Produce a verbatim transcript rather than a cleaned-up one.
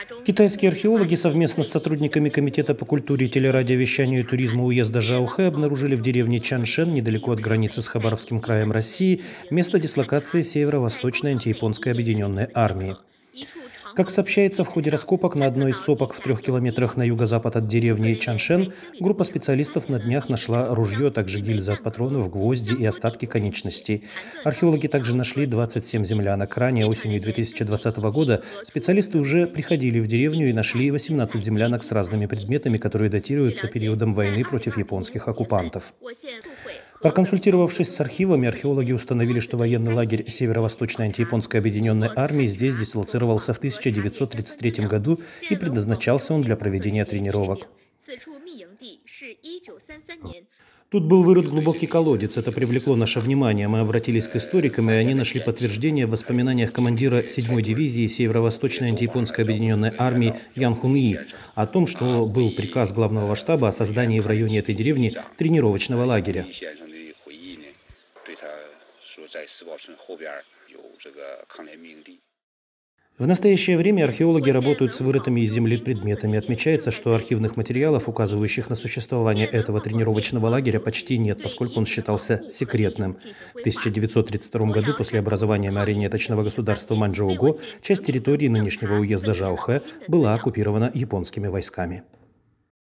Китайские археологи совместно с сотрудниками Комитета по культуре, телерадиовещанию и туризму уезда Жаохэ обнаружили в деревне Чаншэн, недалеко от границы с Хабаровским краем России, место дислокации Северо-Восточной антияпонской объединенной армии. Как сообщается, в ходе раскопок на одной из сопок в трех километрах на юго-запад от деревни Чаншэн группа специалистов на днях нашла ружье, а также гильзы от патронов, гвозди и остатки конечностей. Археологи также нашли двадцать семь землянок. Ранее, осенью две тысячи двадцатого года, специалисты уже приходили в деревню и нашли восемнадцать землянок с разными предметами, которые датируются периодом войны против японских оккупантов. Проконсультировавшись с архивами, археологи установили, что военный лагерь Северо-Восточной антияпонской объединенной армии здесь дислоцировался в тысяча девятьсот тридцать третьем году и предназначался он для проведения тренировок. Тут был вырыт глубокий колодец. Это привлекло наше внимание. Мы обратились к историкам, и они нашли подтверждение в воспоминаниях командира седьмой дивизии Северо-Восточной антияпонской объединенной армии Ян Хун-И о том, что был приказ главного штаба о создании в районе этой деревни тренировочного лагеря. В настоящее время археологи работают с вырытыми из земли предметами. Отмечается, что архивных материалов, указывающих на существование этого тренировочного лагеря, почти нет, поскольку он считался секретным. В тысяча девятьсот тридцать втором году, после образования марионеточного государства Маньчжоу-Го, часть территории нынешнего уезда Жаохэ была оккупирована японскими войсками.